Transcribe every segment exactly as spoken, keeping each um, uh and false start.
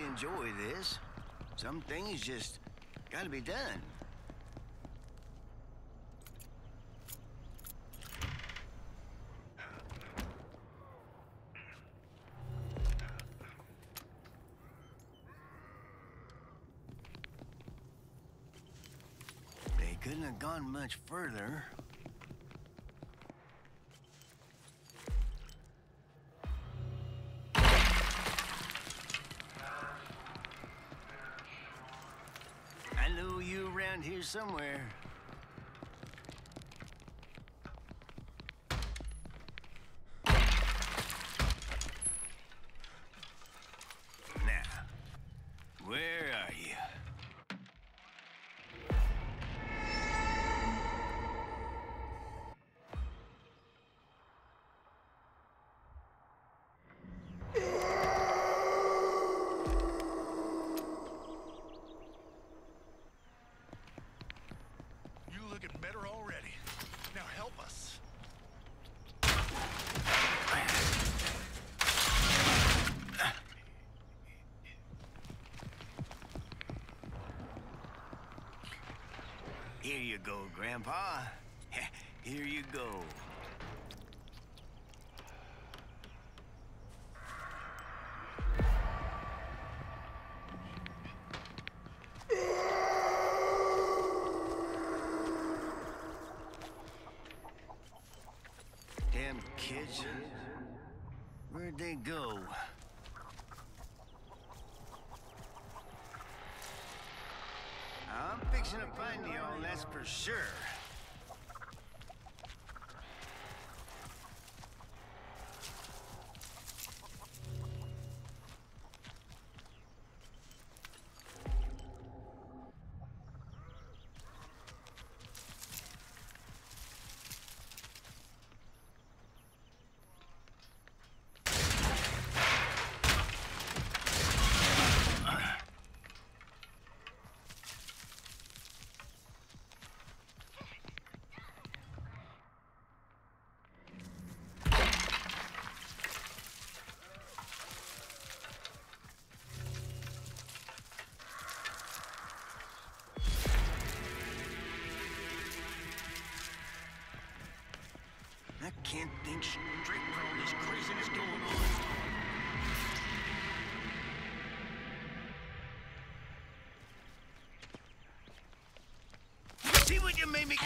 enjoy this. Some things just gotta be done. They couldn't have gone much further. I know you around here somewhere. Now, where are you? Looking better already. Now help us. Here you go, Grandpa. Here you go. Damn kids. Where'd they go? I'm fixing to find you all, that's for sure. I can't think straight for all this craziness going on. See what you made me...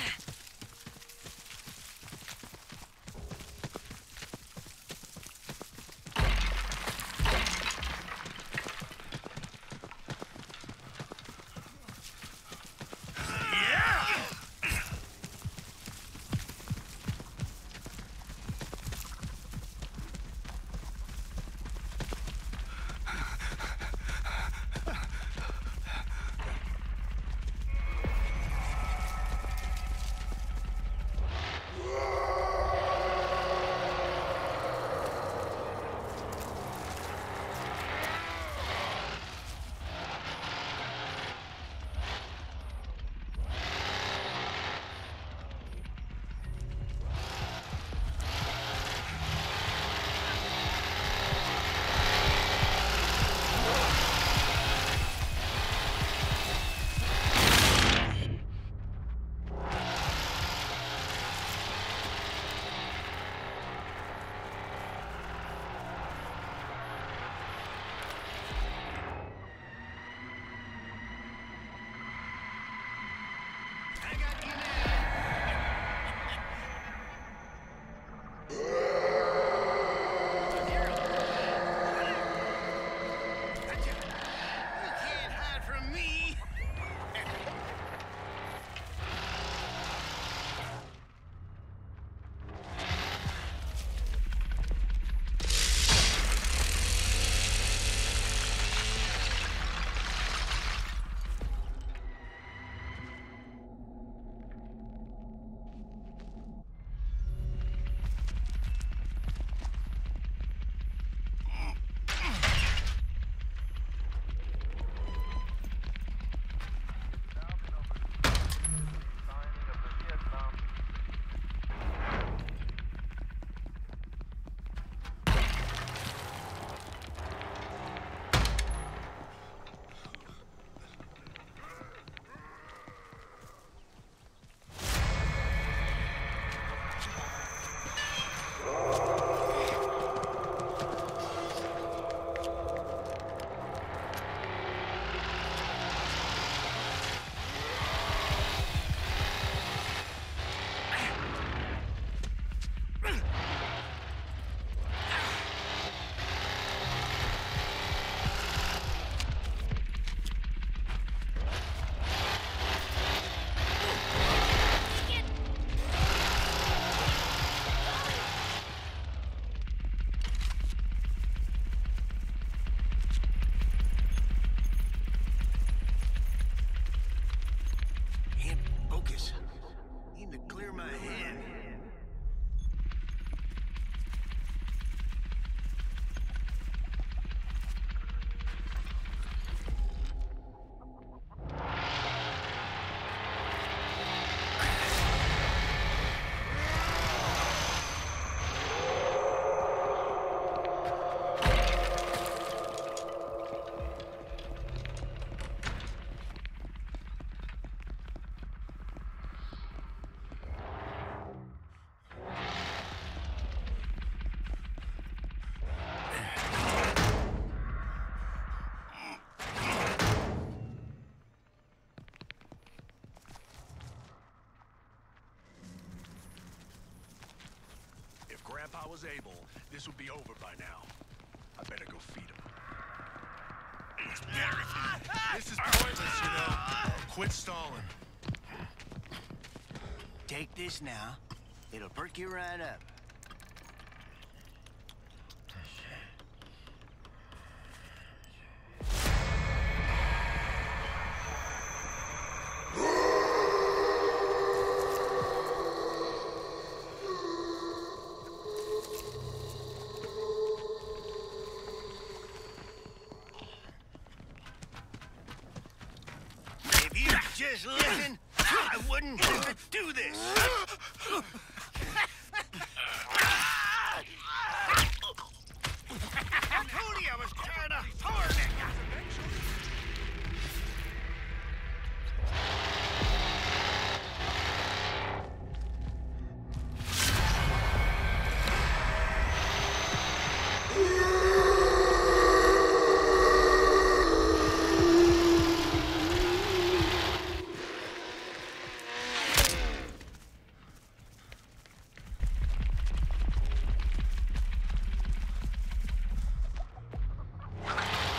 I was able, this would be over by now. I better go feed him. This is pointless, you know. Quit stalling. Take this now. It'll perk you right up. If you just listen, I wouldn't have to do this. I told you I was kind of hard.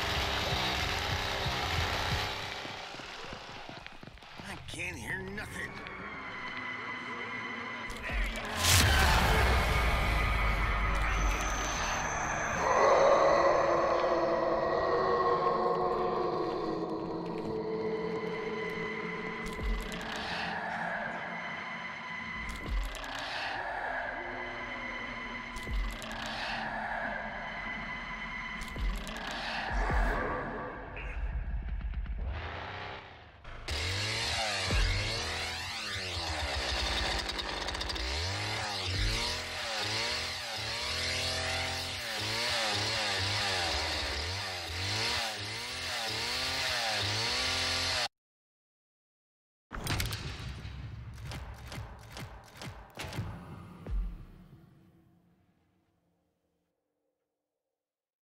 I can't hear nothing.